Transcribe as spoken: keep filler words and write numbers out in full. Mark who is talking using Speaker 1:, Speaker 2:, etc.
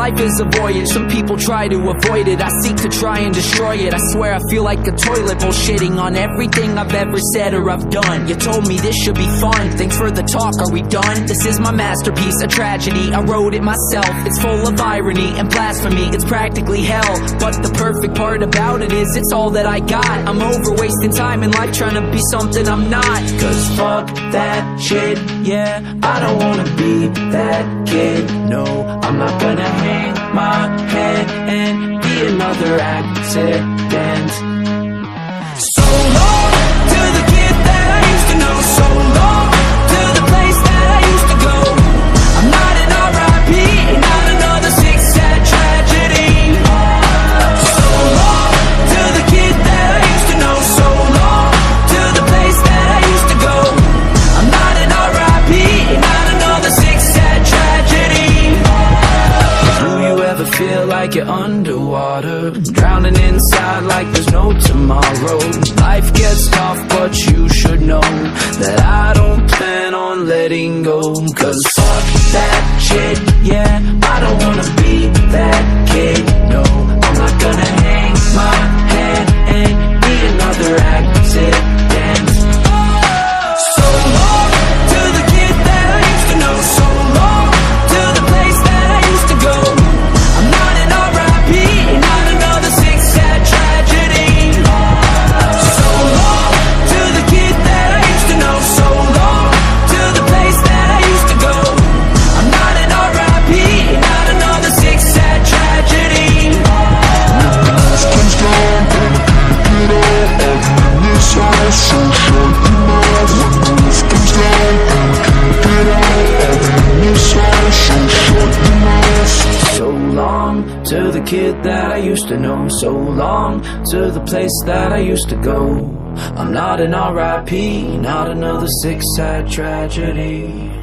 Speaker 1: life is a voyage, some people try to avoid it. I seek to try and destroy it. I swear I feel like a toilet, bullshitting on everything I've ever said or I've done. You told me this should be fun, thanks for the talk, are we done? This is my masterpiece, a tragedy, I wrote it myself. It's full of irony and blasphemy, it's practically hell. But the perfect part about it is it's all that I got. I'm over wasting time in life trying to be something I'm not. Cause fuck that shit, yeah, I don't wanna be that kid. No, I'm not gonna hang my head and be another accident. So long to the kid that I used to know. So long to the place that I used to go. I'm not an R I P, not another sick sad tragedy. So long to the kid that I used to know. So long to the place that I used to go. I'm not an R I P, not another sick sad tragedy. Do you ever feel like you're underwater, drowning inside like there's no tomorrow? Life gets tough, but you should know that I don't plan on letting go. Cause fuck that shit, yeah, I don't wanna be that kid. No, I'm not gonna hang my head and be another accident. So long to the kid that I used to know. So long to the place that I used to go. I'm not an R I P, not another sick sad tragedy. So long to the kid that I used to know. So long to the place that I used to go. I'm not an R I P, not another sick sad tragedy. So long to the kid that I used to know. So long to the place that I used to go. I'm not an R I P, not another sick sad tragedy.